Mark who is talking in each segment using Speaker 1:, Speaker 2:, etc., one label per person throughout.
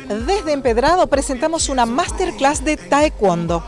Speaker 1: Desde Empedrado presentamos una masterclass de Taekwondo.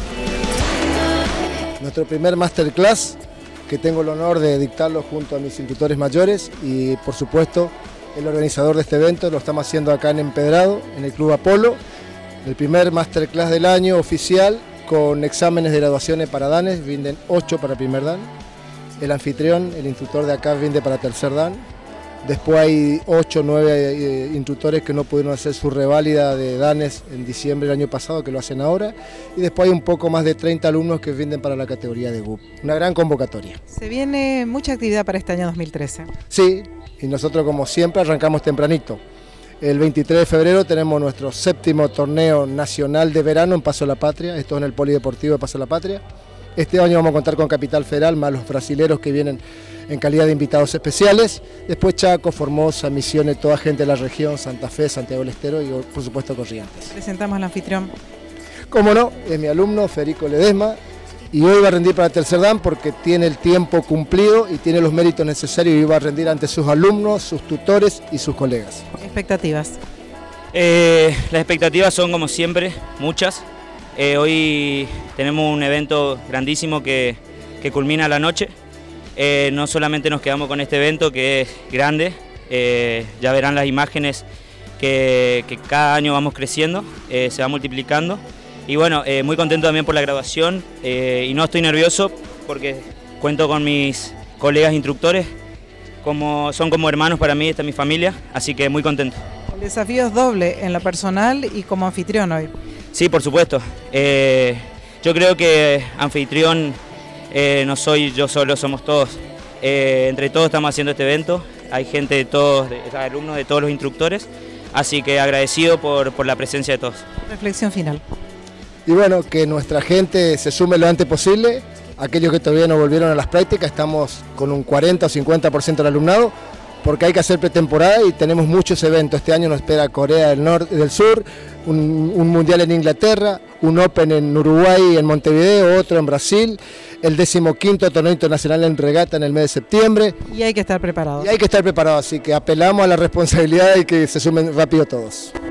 Speaker 2: Nuestro primer masterclass, que tengo el honor de dictarlo junto a mis instructores mayores y por supuesto el organizador de este evento, lo estamos haciendo acá en Empedrado, en el Club Apolo. El primer masterclass del año oficial con exámenes de graduaciones para danes, rinden 8 para primer dan. El anfitrión, el instructor de acá, rinde para tercer dan. Después hay 8 o 9 instructores que no pudieron hacer su reválida de danes en diciembre del año pasado, que lo hacen ahora. Y después hay un poco más de 30 alumnos que rinden para la categoría de GUP. Una gran convocatoria.
Speaker 1: Se viene mucha actividad para este año 2013.
Speaker 2: Sí, y nosotros como siempre arrancamos tempranito. El 23 de febrero tenemos nuestro 7º torneo nacional de verano en Paso a la Patria, esto en el Polideportivo de Paso a la Patria. Este año vamos a contar con Capital Federal, más los brasileros que vienen en calidad de invitados especiales. Después Chaco, Formosa, Misiones, toda gente de la región, Santa Fe, Santiago del Estero y por supuesto Corrientes.
Speaker 1: Presentamos al anfitrión.
Speaker 2: Cómo no, es mi alumno Federico Ledesma y hoy va a rendir para tercer dan porque tiene el tiempo cumplido y tiene los méritos necesarios y va a rendir ante sus alumnos, sus tutores y sus colegas.
Speaker 1: ¿Expectativas?
Speaker 3: Las expectativas son como siempre, muchas. Hoy tenemos un evento grandísimo que culmina la noche. No solamente nos quedamos con este evento que es grande, ya verán las imágenes que cada año vamos creciendo, se va multiplicando. Y bueno, muy contento también por la graduación y no estoy nervioso porque cuento con mis colegas instructores, son como hermanos para mí, esta es mi familia, así que muy contento.
Speaker 1: El desafío es doble en lo personal y como anfitrión hoy.
Speaker 3: Sí, por supuesto. Yo creo que anfitrión no soy yo solo, somos todos. Entre todos estamos haciendo este evento, hay gente de todos, alumnos de todos los instructores, así que agradecido por la presencia de todos.
Speaker 1: Reflexión final.
Speaker 2: Y bueno, que nuestra gente se sume lo antes posible. Aquellos que todavía no volvieron a las prácticas, estamos con un 40 o 50% del alumnado, porque hay que hacer pretemporada y tenemos muchos eventos. Este año nos espera Corea del Sur, un mundial en Inglaterra, un Open en Uruguay, en Montevideo, otro en Brasil, el 15º torneo internacional en regata en el mes de septiembre.
Speaker 1: Y hay que estar preparados.
Speaker 2: Así que apelamos a la responsabilidad y que se sumen rápido todos.